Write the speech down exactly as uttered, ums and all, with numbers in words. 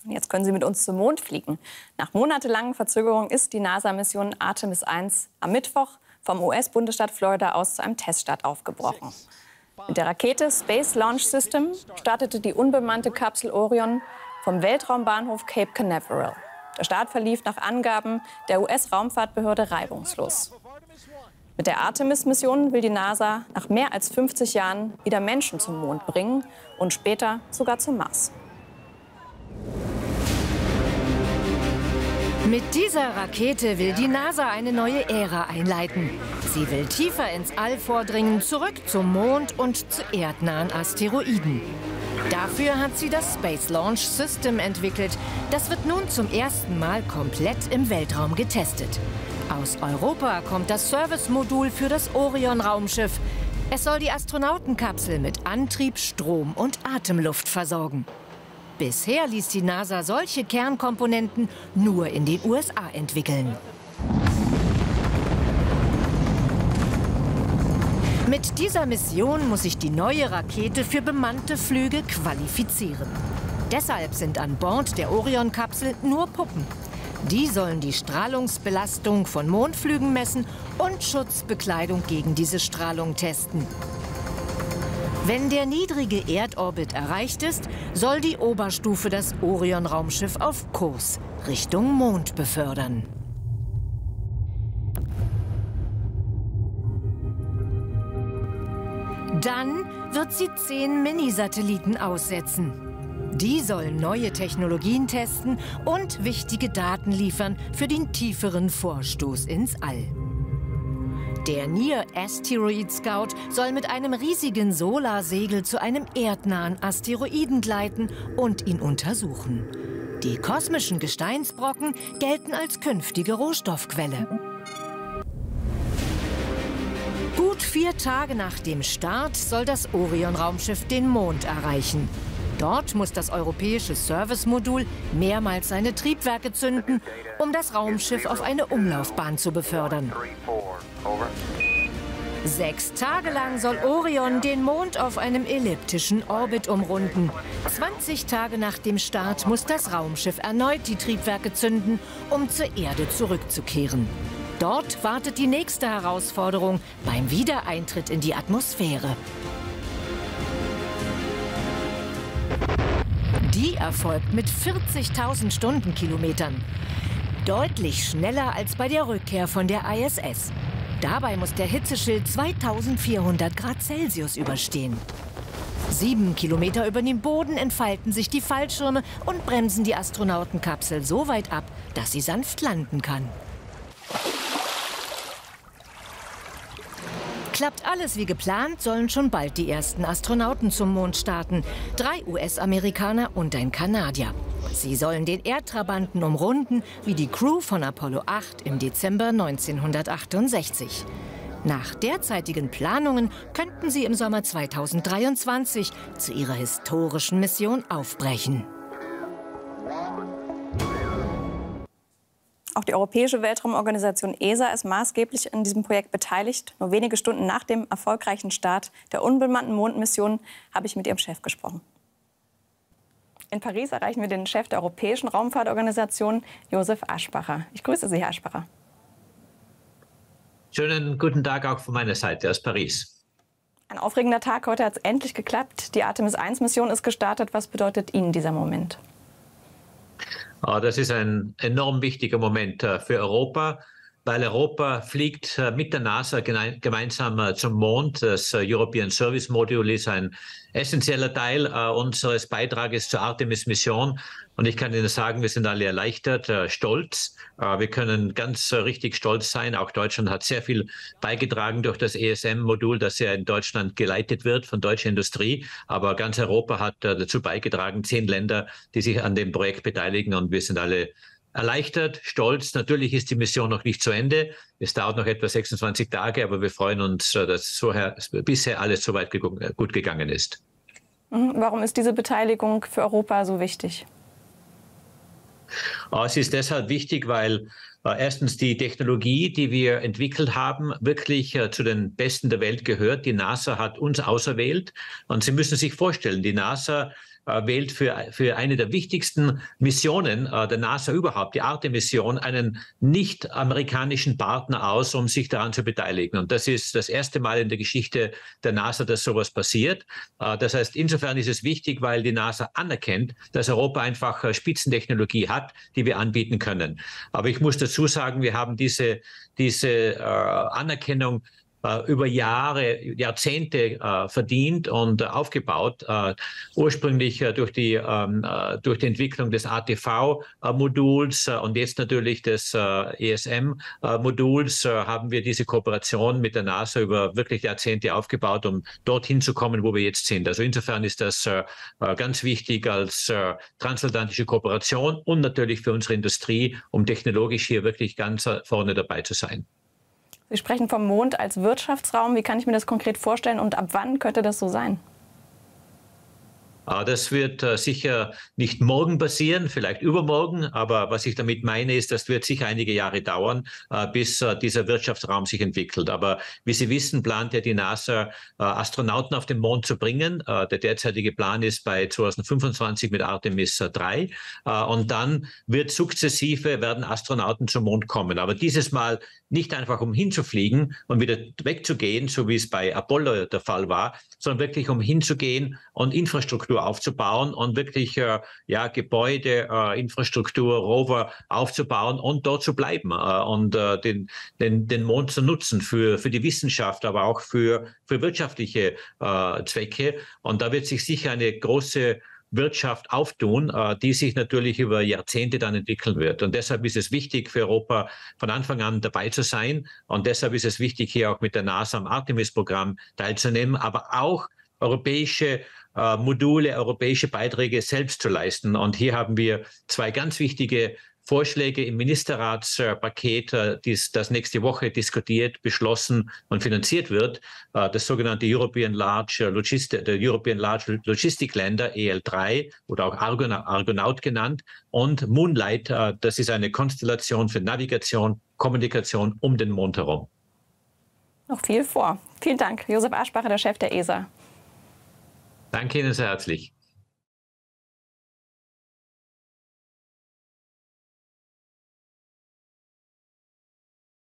Jetzt können Sie mit uns zum Mond fliegen. Nach monatelangen Verzögerungen ist die NASA-Mission Artemis eins am Mittwoch vom U S-Bundesstaat Florida aus zu einem Teststart aufgebrochen. Mit der Rakete Space Launch System startete die unbemannte Kapsel Orion vom Weltraumbahnhof Cape Canaveral. Der Start verlief nach Angaben der U S-Raumfahrtbehörde reibungslos. Mit der Artemis-Mission will die NASA nach mehr als fünfzig Jahren wieder Menschen zum Mond bringen und später sogar zum Mars. Mit dieser Rakete will die NASA eine neue Ära einleiten. Sie will tiefer ins All vordringen, zurück zum Mond und zu erdnahen Asteroiden. Dafür hat sie das Space Launch System entwickelt. Das wird nun zum ersten Mal komplett im Weltraum getestet. Aus Europa kommt das Servicemodul für das Orion-Raumschiff. Es soll die Astronautenkapsel mit Antrieb, Strom und Atemluft versorgen. Bisher ließ die NASA solche Kernkomponenten nur in den U S A entwickeln. Mit dieser Mission muss sich die neue Rakete für bemannte Flüge qualifizieren. Deshalb sind an Bord der Orion-Kapsel nur Puppen. Die sollen die Strahlungsbelastung von Mondflügen messen und Schutzbekleidung gegen diese Strahlung testen. Wenn der niedrige Erdorbit erreicht ist, soll die Oberstufe das Orion-Raumschiff auf Kurs Richtung Mond befördern. Dann wird sie zehn Mini-Satelliten aussetzen. Die sollen neue Technologien testen und wichtige Daten liefern für den tieferen Vorstoß ins All. Der Near Asteroid Scout soll mit einem riesigen Solarsegel zu einem erdnahen Asteroiden gleiten und ihn untersuchen. Die kosmischen Gesteinsbrocken gelten als künftige Rohstoffquelle. Gut vier Tage nach dem Start soll das Orion-Raumschiff den Mond erreichen. Dort muss das europäische Servicemodul mehrmals seine Triebwerke zünden, um das Raumschiff auf eine Umlaufbahn zu befördern. Sechs Tage lang soll Orion den Mond auf einem elliptischen Orbit umrunden. zwanzig Tage nach dem Start muss das Raumschiff erneut die Triebwerke zünden, um zur Erde zurückzukehren. Dort wartet die nächste Herausforderung beim Wiedereintritt in die Atmosphäre. Die erfolgt mit vierzigtausend Stundenkilometern. Deutlich schneller als bei der Rückkehr von der I S S. Dabei muss der Hitzeschild zweitausendvierhundert Grad Celsius überstehen. Sieben Kilometer über dem Boden entfalten sich die Fallschirme und bremsen die Astronautenkapsel so weit ab, dass sie sanft landen kann. Klappt alles wie geplant, sollen schon bald die ersten Astronauten zum Mond starten. Drei U S-Amerikaner und ein Kanadier. Sie sollen den Erdtrabanten umrunden, wie die Crew von Apollo acht im Dezember neunzehnhundertachtundsechzig. Nach derzeitigen Planungen könnten sie im Sommer zweitausenddreiundzwanzig zu ihrer historischen Mission aufbrechen. Auch die Europäische Weltraumorganisation E S A ist maßgeblich in diesem Projekt beteiligt. Nur wenige Stunden nach dem erfolgreichen Start der unbemannten Mondmission habe ich mit ihrem Chef gesprochen. In Paris erreichen wir den Chef der Europäischen Raumfahrtorganisation, Josef Aschbacher. Ich grüße Sie, Herr Aschbacher. Schönen guten Tag auch von meiner Seite aus Paris. Ein aufregender Tag. Heute hat es endlich geklappt. Die Artemis eins Mission ist gestartet. Was bedeutet Ihnen dieser Moment? Das ist ein enorm wichtiger Moment für Europa, weil Europa fliegt mit der NASA gemeinsam zum Mond. Das European Service Module ist ein essentieller Teil unseres Beitrages zur Artemis-Mission. Und ich kann Ihnen sagen, wir sind alle erleichtert, stolz. Wir können ganz richtig stolz sein. Auch Deutschland hat sehr viel beigetragen durch das E S M-Modul, das ja in Deutschland geleitet wird von deutscher Industrie. Aber ganz Europa hat dazu beigetragen, zehn Länder, die sich an dem Projekt beteiligen. Und wir sind alle erleichtert, stolz. Natürlich ist die Mission noch nicht zu Ende. Es dauert noch etwa sechsundzwanzig Tage, aber wir freuen uns, dass soher, bisher alles so weit gut gegangen ist. Warum ist diese Beteiligung für Europa so wichtig? Es ist deshalb wichtig, weil äh, erstens die Technologie, die wir entwickelt haben, wirklich äh, zu den Besten der Welt gehört. Die NASA hat uns auserwählt und Sie müssen sich vorstellen, die NASA äh, wählt für, für eine der wichtigsten Missionen äh, der NASA überhaupt, die Artemis-Mission, einen nicht-amerikanischen Partner aus, um sich daran zu beteiligen. Und das ist das erste Mal in der Geschichte der NASA, dass sowas passiert. Äh, das heißt, insofern ist es wichtig, weil die NASA anerkennt, dass Europa einfach äh, Spitzentechnologie hat, die wir anbieten können. Aber ich muss dazu sagen, wir haben diese, diese äh, Anerkennung über Jahre, Jahrzehnte äh, verdient und äh, aufgebaut. Äh, ursprünglich äh, durch, die, ähm, äh, durch die Entwicklung des A T V-Moduls äh, und jetzt natürlich des äh, E S M-Moduls äh, haben wir diese Kooperation mit der NASA über wirklich Jahrzehnte aufgebaut, um dorthin zu kommen, wo wir jetzt sind. Also insofern ist das äh, ganz wichtig als äh, transatlantische Kooperation und natürlich für unsere Industrie, um technologisch hier wirklich ganz vorne dabei zu sein. Sie sprechen vom Mond als Wirtschaftsraum. Wie kann ich mir das konkret vorstellen und ab wann könnte das so sein? Das wird äh, sicher nicht morgen passieren, vielleicht übermorgen. Aber was ich damit meine, ist, das wird sicher einige Jahre dauern, äh, bis äh, dieser Wirtschaftsraum sich entwickelt. Aber wie Sie wissen, plant ja die NASA, äh, Astronauten auf den Mond zu bringen. Äh, der derzeitige Plan ist bei zweitausendfünfundzwanzig mit Artemis drei. Äh, und dann wird sukzessive, werden Astronauten zum Mond kommen. Aber dieses Mal nicht einfach, um hinzufliegen und wieder wegzugehen, so wie es bei Apollo der Fall war, sondern wirklich, um hinzugehen und Infrastruktur aufzubauen und wirklich äh, ja, Gebäude, äh, Infrastruktur, Rover aufzubauen und dort zu bleiben äh, und äh, den, den, den Mond zu nutzen für, für die Wissenschaft, aber auch für, für wirtschaftliche äh, Zwecke. Und da wird sich sicher eine große Wirtschaft auftun, die sich natürlich über Jahrzehnte dann entwickeln wird. Und deshalb ist es wichtig für Europa von Anfang an dabei zu sein. Und deshalb ist es wichtig, hier auch mit der NASA am Artemis-Programm teilzunehmen, aber auch europäische äh, Module, europäische Beiträge selbst zu leisten. Und hier haben wir zwei ganz wichtige Vorschläge im Ministerratspaket, dies, das nächste Woche diskutiert, beschlossen und finanziert wird, das sogenannte European Large Logistic, der European Large Logistic Lander, E L drei oder auch Argonaut genannt, und Moonlight, das ist eine Konstellation für Navigation, Kommunikation um den Mond herum. Noch viel vor. Vielen Dank, Josef Aschbacher, der Chef der E S A. Danke Ihnen sehr herzlich.